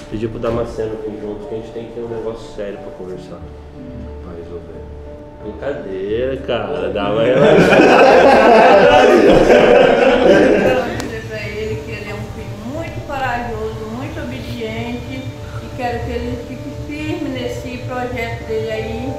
Pedi pro Damasceno vir junto, que a gente tem que ter um negócio sério pra conversar. Pra resolver. Brincadeira, cara. Dá uma relaxada. Eu quero dizer pra ele que ele é um filho muito corajoso, muito obediente e quero que ele fique firme nesse projeto dele aí.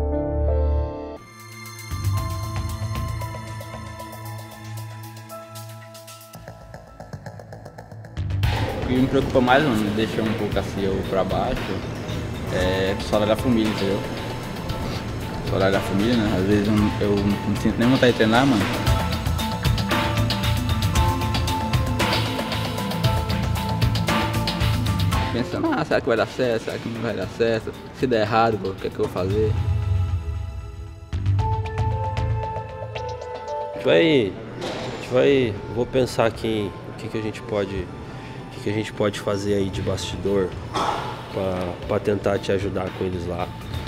O que me preocupa mais, mano, me deixa um pouco assim eu pra baixo, é o salário da família, entendeu? O salário da família, né? Às vezes eu não sinto nem vontade de treinar, mano. Pensando, será que vai dar certo? Será que não vai dar certo? Se der errado, pô, o que é que eu vou fazer? Vou pensar aqui o que a gente pode fazer aí de bastidor pra tentar te ajudar com eles lá.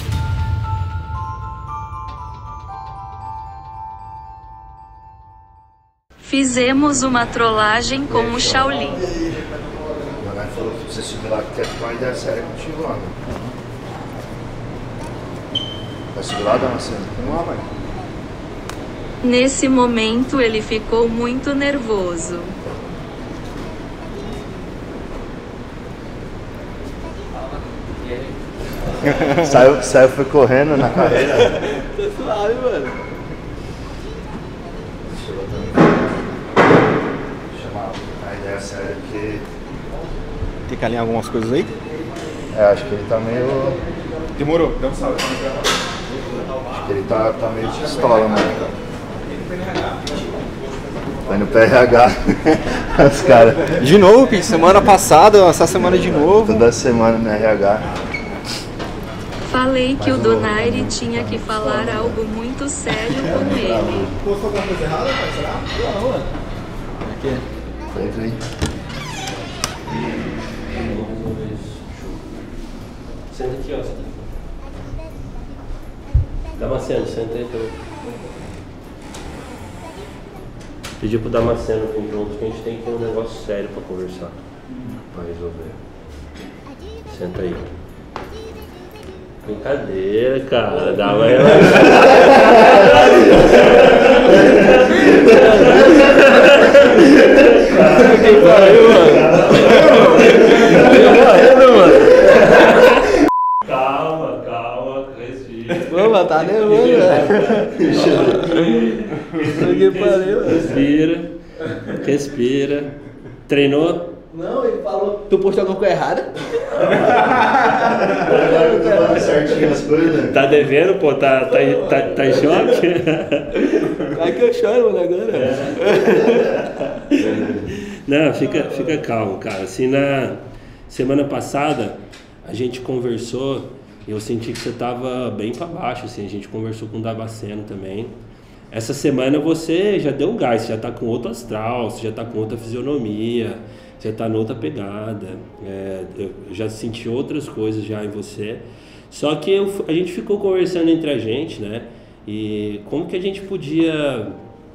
Fizemos uma trollagem com o Shaolin. O Magai falou que você subir lá que quer ter uma ideia séria contigo lá, né? Vai subir lá, Damasceno? Vamos lá, mãe. Nesse momento ele ficou muito nervoso. Saiu, foi correndo na carreira. Tá suave, mano. Chamar a ideia séria, porque Tem que alinhar algumas coisas aí? acho que ele tá meio. Demorou, dá um salve. Acho que ele tá meio de pistola, mano. Foi no PRH. Os caras. De novo, Pete, semana passada, essa semana de novo. Toda semana no RH. Falei que o Donaire tinha que falar algo muito sério com ele. Postou alguma coisa errada, pai? Será? Não, mano. Aqui. Entra aí. Senta aqui, ó. Damasceno, senta aí também. Pedi pro Damasceno vir junto, que a gente tem que ter um negócio sério pra conversar. Pra resolver. Senta aí. Brincadeira, cara. Dá uma relaxada. Que pariu, mano. Calma, respira. Pô, mano, tá nervoso, velho. Que pariu, Respira. Treinou? Não, ele falou. Tu postou alguma coisa errada? Agora eu tô falando certinho as coisas. Tá devendo, pô? Tá em choque? Vai que eu choro, mano, agora. Não, fica calmo, cara. Assim, na semana passada a gente conversou e eu senti que você tava bem pra baixo, assim. A gente conversou com o Damasceno também. Essa semana você já deu um gás, você já tá com outro astral, você já tá com outra fisionomia, você tá noutra pegada. Eu já senti outras coisas já em você. Só que a gente ficou conversando entre a gente, né? E como que a gente podia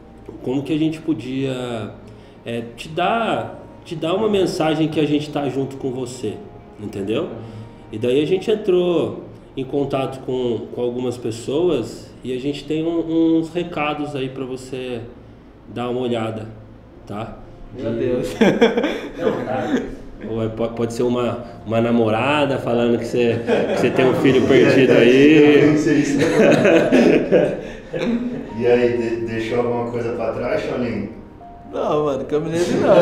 te dar uma mensagem que a gente tá junto com você, entendeu? E daí a gente entrou em contato com algumas pessoas e a gente tem uns recados aí pra você dar uma olhada, tá? Meu Deus. Não, tá. Ou pode ser uma namorada falando que você tem um filho perdido aí. E aí, deixou alguma coisa pra trás, Shaolin? Não, mano, que eu me lembro não.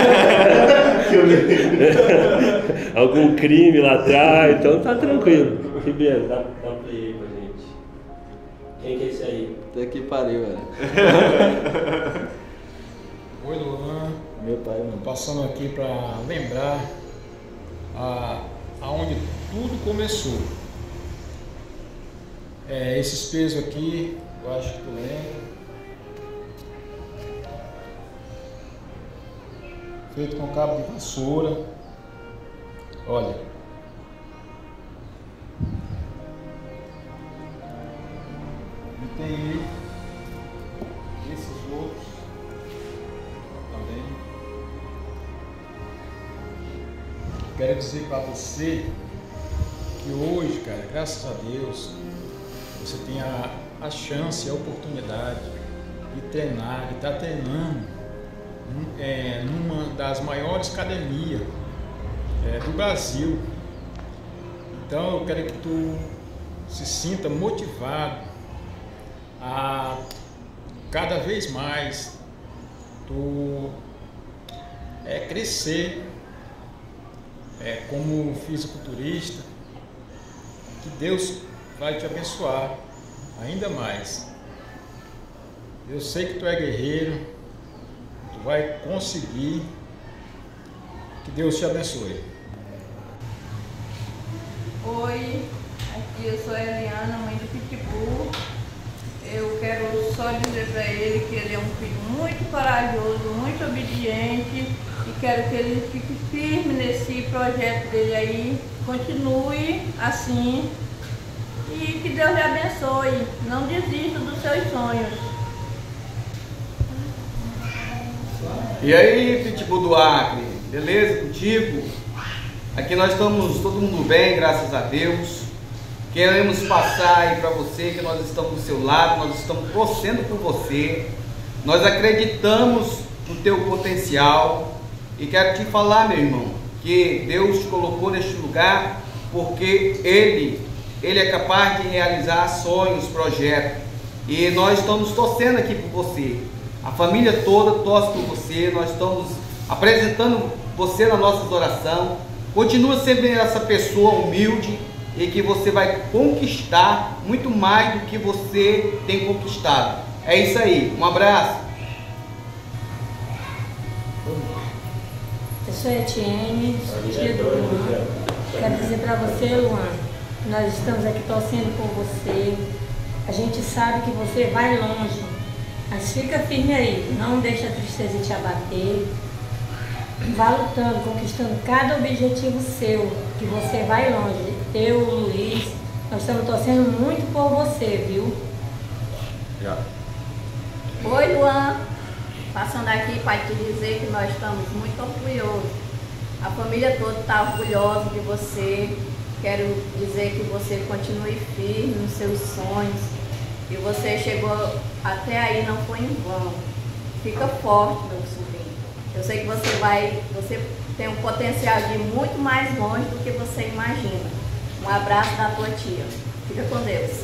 Algum crime lá atrás, então tá tranquilo. Ribeiro, dá um play aí pra gente. Quem que é esse aí? Até que pariu, velho. Oi, Luan. Meu pai, mano. Passando aqui para lembrar aonde tudo começou. Esses pesos aqui, eu acho que tu lembra. Feito com cabo de vassoura. Olha. E tem aí esses outros também. quero dizer para você que hoje, cara, graças a Deus, você tem a chance, a oportunidade de treinar, de estar treinando numa das maiores academias do Brasil. Então eu quero que tu se sinta motivado a cada vez mais tu crescer como fisiculturista, que Deus vai te abençoar ainda mais. Eu sei que tu é guerreiro, tu vai conseguir, que Deus te abençoe. Oi, aqui eu sou a Eliana, mãe do Pitbull. Eu quero só dizer para ele que ele é um filho muito corajoso, muito obediente e quero que ele fique firme nesse projeto dele aí, continue assim e que Deus lhe abençoe, não desista dos seus sonhos. E aí, Pitbull do Acre, beleza contigo? Aqui nós estamos todo mundo bem, graças a Deus. Queremos passar aí para você que nós estamos do seu lado, nós estamos torcendo por você. Nós acreditamos no teu potencial e quero te falar, meu irmão, que Deus te colocou neste lugar porque Ele é capaz de realizar sonhos, projetos. E nós estamos torcendo aqui por você. A família toda torce por você, nós estamos apresentando você na nossa oração. Continua sendo essa pessoa humilde e que você vai conquistar muito mais do que você tem conquistado. É isso aí, um abraço. Eu sou a Etienne, tia do Luan. Quero dizer para você, Luan, nós estamos aqui torcendo por você. A gente sabe que você vai longe, mas fica firme aí, não deixa a tristeza te abater. Vá lutando, conquistando cada objetivo seu, que você vai longe. Eu, Luiz, nós estamos torcendo muito por você, viu? Já. Oi, Luan, passando aqui para te dizer que nós estamos muito orgulhosos. A família toda está orgulhosa de você. Quero dizer que você continue firme nos seus sonhos. E você chegou até aí, não foi em vão. Fica forte, meu sobrinho. Eu sei que você tem um potencial de ir muito mais longe do que você imagina. Um abraço da tua tia. Fica com Deus.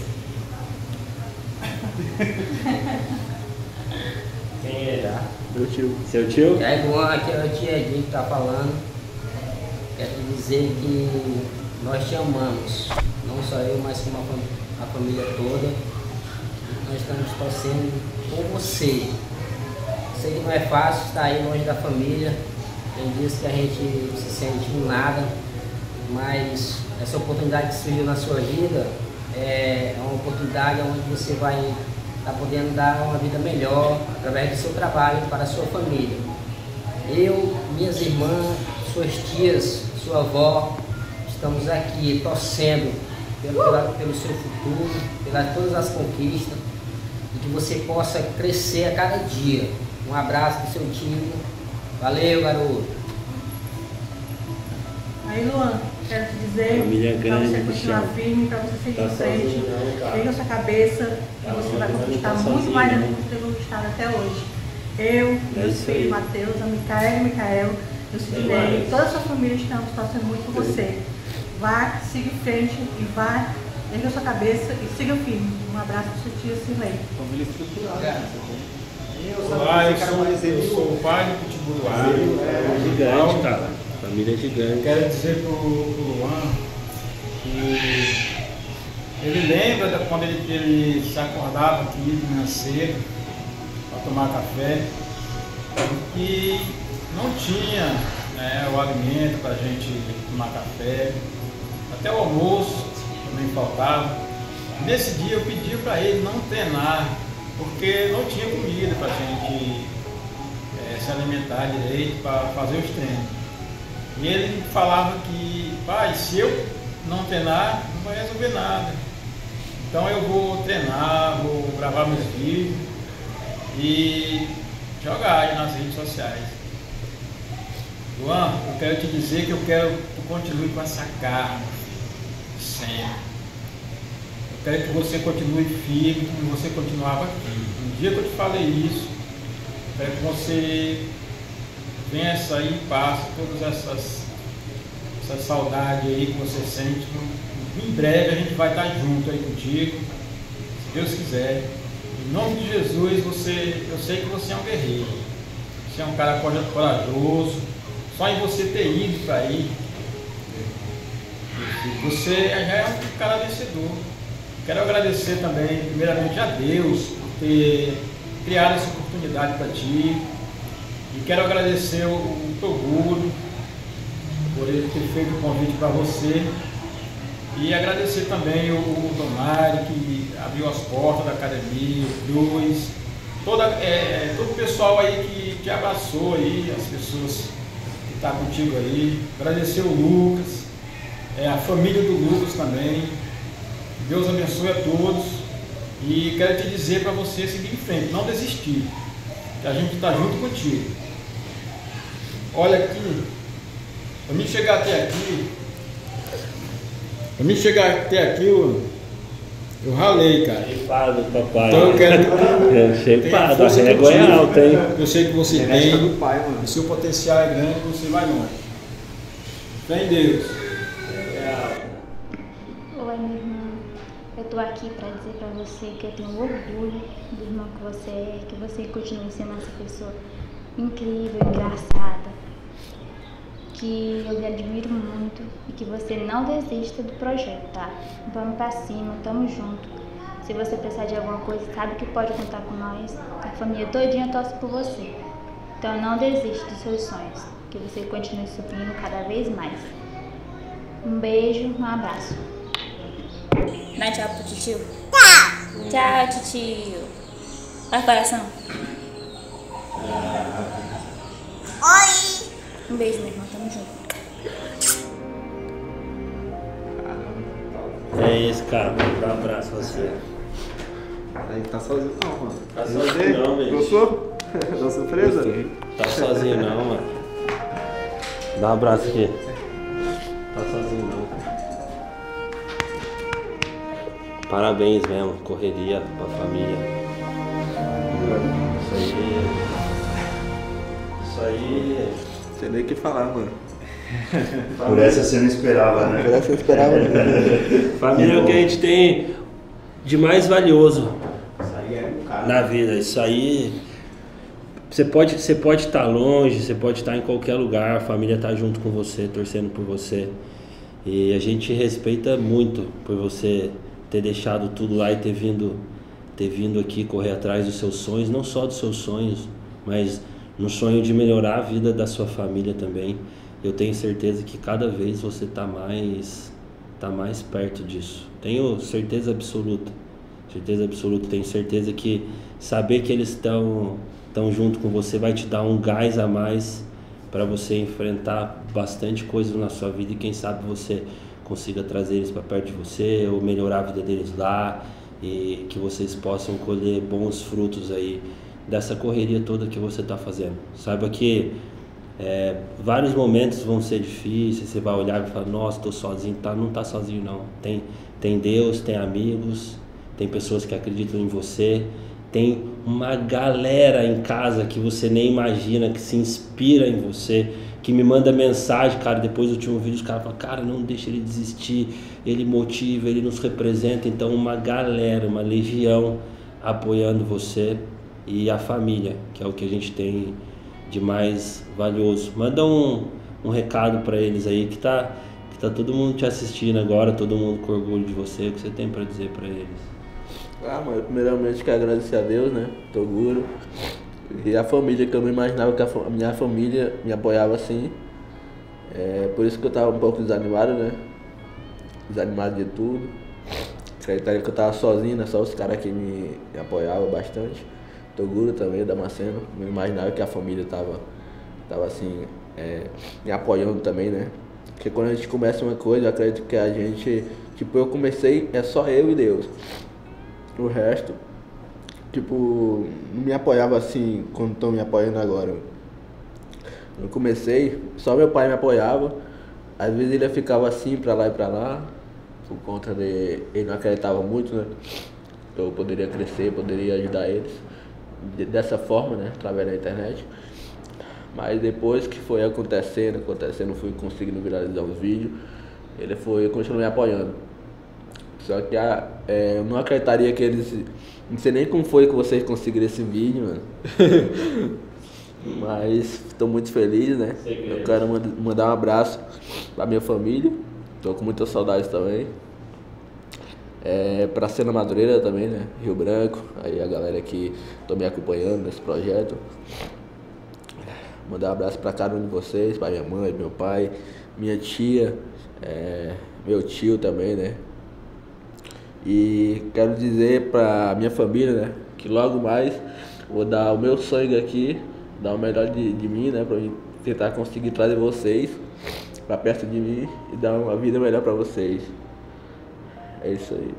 Quem é já? Meu tio. Seu tio? Aqui é o tio Edinho que está falando. Quero dizer que nós te amamos. Não só eu, mas como a família toda. Nós estamos torcendo por você. Sei que não é fácil estar aí longe da família. Tem dias que a gente se sente um nada, mas essa oportunidade que surgiu na sua vida é uma oportunidade onde você vai estar podendo dar uma vida melhor através do seu trabalho para a sua família. Eu, minhas irmãs, suas tias, sua avó, estamos aqui torcendo pelo seu futuro, pelas todas as conquistas e que você possa crescer a cada dia. Um abraço do seu time. Valeu, garoto. Aí, Luan, quero te dizer para você continuar firme, para você seguir em frente. Pega a sua cabeça e você vai conquistar muito mais do que você tem conquistado até hoje. Eu, meus filhos, Matheus, a Micael, o Sidney, toda a sua família estamos torcendo muito por você. Vá, siga em frente e vá, erga a sua cabeça e siga firme. Um abraço para sua tia Silene. Família estruturada. Eu sou o pai do Pitbull do Acre. É gigante, cara. Família gigante. Quero dizer pro Luan que ele lembra de quando ele se acordava aqui de manhã cedo para tomar café e não tinha o alimento para a gente tomar café, até o almoço também faltava. Nesse dia eu pedi para ele não treinar, porque não tinha comida para a gente se alimentar direito para fazer os treinos. E ele falava que, pai, se eu não treinar, não vai resolver nada. Então eu vou treinar, vou gravar meus vídeos e jogar aí nas redes sociais. Luan, eu quero te dizer que eu quero que tu continue com essa garra sempre. Eu quero que você continue firme, como você continuava aqui. No dia que eu te falei isso, eu quero que você vença aí e passe todas essas saudades aí que você sente. Em breve a gente vai estar junto aí contigo, se Deus quiser. Em nome de Jesus, eu sei que você é um guerreiro. Você é um cara corajoso. Só em você ter ido para aí, você já é um cara vencedor. Quero agradecer também, primeiramente, a Deus por ter criado essa oportunidade para ti. E quero agradecer o Toguro por ele ter feito o convite para você. E agradecer também o Domário, que abriu as portas da academia, o Luiz, todo o pessoal aí que te abraçou aí, as pessoas que estão contigo aí. Agradecer o Lucas, a família do Lucas também. Deus abençoe a todos. E quero te dizer para você seguir em frente, não desistir, que a gente está junto contigo. Olha aqui, para mim chegar até aqui, eu ralei, cara. Cheipado, papai. Então eu quero. Cheipado, a régua é alta, hein? Eu sei que você tem. O seu potencial é grande, você vai longe. Fé em Deus. Oi, minha irmã. Eu tô aqui para dizer para você que eu tenho orgulho do irmão que você é, que você continue sendo essa pessoa incrível, engraçada, que eu lhe admiro muito e que você não desista do projeto, tá? Vamos pra cima, tamo junto. Se você precisar de alguma coisa, sabe que pode contar com nós. A família todinha torce por você. Então não desista dos seus sonhos, que você continue subindo cada vez mais. Um beijo, um abraço. Dá tchau pro titio. Tchau. Tchau, titio. Faz coração. Oi. Um beijo, meu irmão. Tamo junto. É isso, cara. Um abraço a você. Aí tá sozinho não, mano. Tá sozinho não, velho. Gostou? Da surpresa? Tá sozinho não, mano. Dá um abraço aqui. Tá sozinho não. Parabéns mesmo, correria pra família. Isso aí. Não sei nem o que falar, mano. Por essa você não esperava, né? Por essa eu esperava. Família é o que a gente tem de mais valioso na vida. Isso aí, você pode estar longe, você pode estar em qualquer lugar, a família está junto com você, torcendo por você. E a gente respeita muito por você ter deixado tudo lá e ter vindo aqui correr atrás dos seus sonhos, não só dos seus sonhos, mas no sonho de melhorar a vida da sua família também. Eu tenho certeza que cada vez você está mais perto disso. Tenho certeza absoluta. Tenho certeza que saber que eles estão junto com você vai te dar um gás a mais para você enfrentar bastante coisa na sua vida e quem sabe você consiga trazer eles para perto de você ou melhorar a vida deles lá e que vocês possam colher bons frutos aí dessa correria toda que você está fazendo. Saiba que vários momentos vão ser difíceis, você vai olhar e falar, nossa, estou sozinho. Não está sozinho não, tem Deus, tem amigos, tem pessoas que acreditam em você, tem uma galera em casa que você nem imagina, que se inspira em você, que me manda mensagem, cara, depois do último vídeo, os caras falam, cara, não deixa ele desistir, ele motiva, ele nos representa. Então uma galera, uma legião apoiando você e a família, que é o que a gente tem de mais valioso. Manda um recado para eles aí, que tá todo mundo te assistindo agora, todo mundo com orgulho de você. O que você tem para dizer para eles? Mano, primeiramente quero agradecer a Deus, né, Toguro, e a família, que eu não imaginava que a minha família me apoiava assim. Por isso que eu tava um pouco desanimado, né, desanimado de tudo. Acreditaria que eu tava sozinho, né, só os caras que me apoiavam bastante. Toguro também, Damasceno, não imaginava que a família tava assim, me apoiando também, né. Porque quando a gente começa uma coisa, eu acredito que a gente, tipo, eu comecei, é só eu e Deus. O resto, tipo, não me apoiava assim, quando estão me apoiando agora. Eu comecei, só meu pai me apoiava. Às vezes ele ficava assim, pra lá e pra lá, por conta de... Ele não acreditava muito, né? Eu poderia crescer, poderia ajudar eles dessa forma, né? Através da internet. Mas depois que foi acontecendo, fui conseguindo viralizar os vídeos, ele continuou me apoiando. Só que eu não acreditaria que eles... Não sei nem como foi que vocês conseguiram esse vídeo, mano. Mas estou muito feliz, né? Eu quero mandar um abraço pra minha família. Tô com muita saudade também. Pra Sena Madureira também, né? Rio Branco. Aí a galera que tô me acompanhando nesse projeto. Mandar um abraço pra cada um de vocês, pra minha mãe, meu pai, minha tia, meu tio também, né? E quero dizer pra minha família, né? Que logo mais vou dar o meu sangue aqui, dar o melhor de mim, né? Pra tentar conseguir trazer vocês pra perto de mim e dar uma vida melhor pra vocês. É isso aí.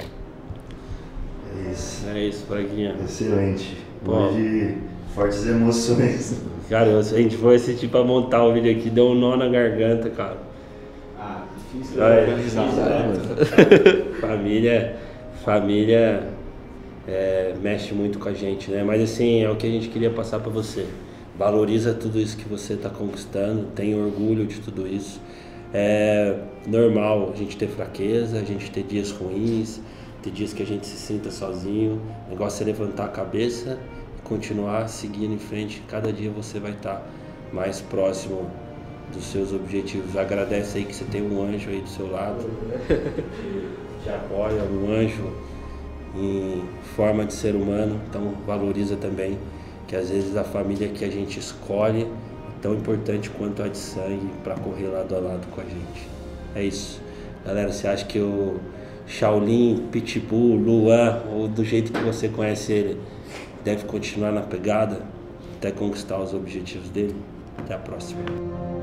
É isso, Braguinha. Excelente. Hoje, fortes emoções. Cara, a gente foi assistir pra montar o vídeo aqui, deu um nó na garganta, cara. Difícil organizar. Família mexe muito com a gente, né? Mas assim, é o que a gente queria passar pra você. Valoriza tudo isso que você tá conquistando, tenha orgulho de tudo isso. É normal a gente ter fraqueza, a gente ter dias ruins, ter dias que a gente se sinta sozinho. O negócio é levantar a cabeça e continuar seguindo em frente. Cada dia você vai estar mais próximo dos seus objetivos. Agradece aí que você tem um anjo aí do seu lado, te apoia, um anjo em forma de ser humano. Então valoriza também que às vezes a família que a gente escolhe é tão importante quanto a de sangue para correr lado a lado com a gente. É isso. Galera, você acha que o Shaolin, Pitbull, Luan, ou do jeito que você conhece ele, deve continuar na pegada até conquistar os objetivos dele? Até a próxima.